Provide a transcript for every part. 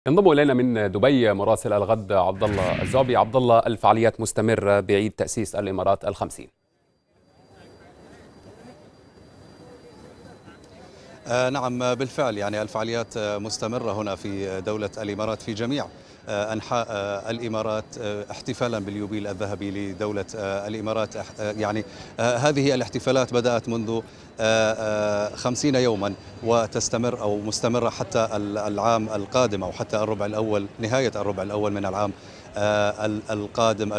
ينضم الينا من دبي مراسل الغد عبد الله الزعبي. عبد الله، الفعاليات مستمرة بعيد تأسيس الإمارات الخمسين. نعم بالفعل، يعني الفعاليات مستمرة هنا في دولة الإمارات في جميع أنحاء الإمارات، احتفالا باليوبيل الذهبي لدولة الإمارات. يعني هذه الاحتفالات بدأت منذ 50 يوما وتستمر أو مستمرة حتى العام القادم، أو حتى الربع الأول، نهاية الربع الأول من العام القادم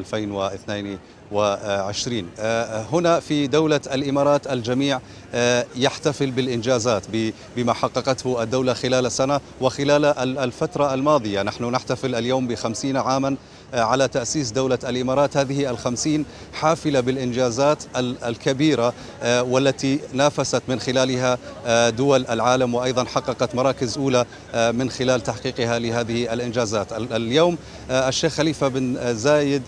2022. هنا في دولة الإمارات الجميع يحتفل بالإنجازات بما حققته الدولة خلال السنة وخلال الفترة الماضية. نحن نحتفل اليوم ب50 عاما على تأسيس دولة الإمارات. هذه ال50 حافلة بالإنجازات الكبيرة والتي نافست من خلالها دول العالم، وأيضا حققت مراكز أولى من خلال تحقيقها لهذه الإنجازات. اليوم الشيخ خليفة بن زايد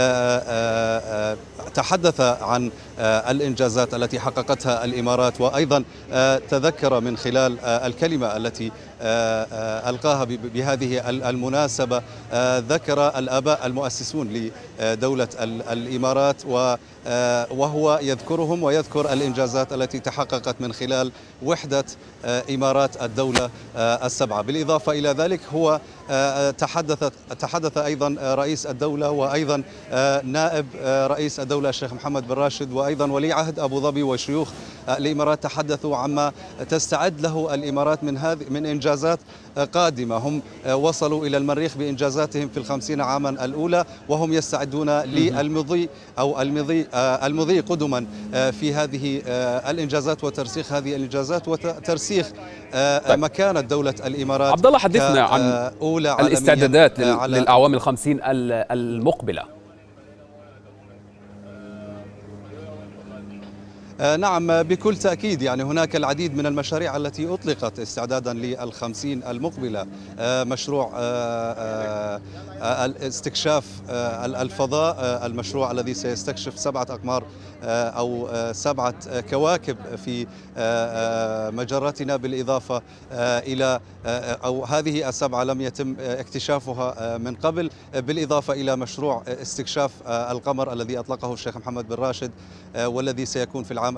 تحدث عن الإنجازات التي حققتها الإمارات، وأيضا تذكر من خلال الكلمة التي ألقاها بهذه المناسبة، ذكر الآباء المؤسسون لدولة الإمارات، وهو يذكرهم ويذكر الإنجازات التي تحققت من خلال وحدة إمارات الدولة السبعة. بالإضافة إلى ذلك هو تحدث أيضا رئيس الدولة وأيضا نائب رئيس الدولة الشيخ محمد بن راشد، وأيضا ولي عهد أبو ظبي وشيوخ الإمارات، تحدثوا عما تستعد له الإمارات من إنجازات قادمة. هم وصلوا إلى المريخ بإنجازاتهم في ال50 عاما الأولى، وهم يستعدون للمضي أو المضي قدما في هذه الإنجازات وترسيخ هذه الإنجازات وترسيخ مكانة دولة الإمارات. عبد الله، حدثنا عن الاستعدادات للأعوام ال50 المقبلة. نعم بكل تأكيد، يعني هناك العديد من المشاريع التي أطلقت استعدادا لل50 المقبلة. مشروع استكشاف الفضاء، المشروع الذي سيستكشف 7 أقمار أو 7 كواكب في مجرتنا، بالإضافة إلى أو هذه ال7 لم يتم اكتشافها من قبل، بالإضافة إلى مشروع استكشاف القمر الذي أطلقه الشيخ محمد بن راشد والذي سيكون في العام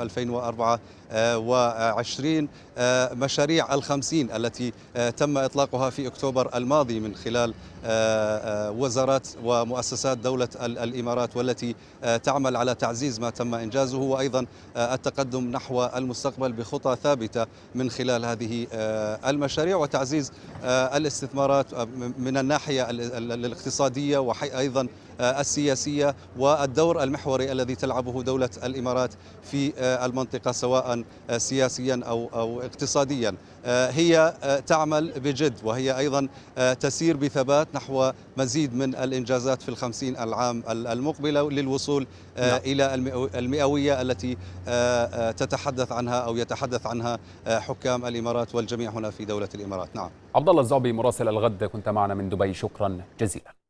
2024. مشاريع ال50 التي تم إطلاقها في أكتوبر الماضي من خلال وزارات ومؤسسات دولة الإمارات، والتي تعمل على تعزيز ما تم إنجازه، وأيضا التقدم نحو المستقبل بخطى ثابتة من خلال هذه المشاريع، وتعزيز الاستثمارات من الناحية الاقتصادية وأيضا السياسية، والدور المحوري الذي تلعبه دولة الإمارات في المنطقة سواء سياسيا أو اقتصاديا. هي تعمل بجد، وهي أيضا تسير بثبات نحو مزيد من الإنجازات في ال50 العام المقبلة للوصول إلى المئوية التي تتحدث عنها أو يتحدث عنها حكام الإمارات والجميع هنا في دولة الإمارات. نعم. عبد الله الزعبي مراسل الغد كنت معنا من دبي، شكرا جزيلا.